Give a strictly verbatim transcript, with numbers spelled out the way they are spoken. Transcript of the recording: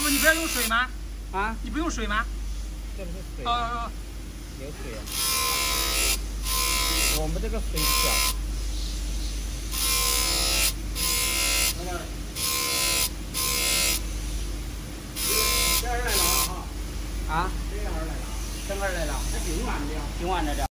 傅，你不要用水吗？ 啊？ 你不用水吗？ 这不是水。 哦哦。 有水啊。我们这个水小。这儿来了啊！啊？这儿来了。正儿来了。还挺晚的呀。挺晚的的。